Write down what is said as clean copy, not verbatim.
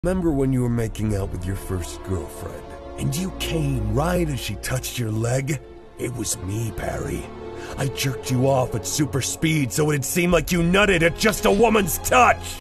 Remember when you were making out with your first girlfriend, and you came right as she touched your leg? It was me, Barry. I jerked you off at super speed so it'd seem like you nutted at just a woman's touch!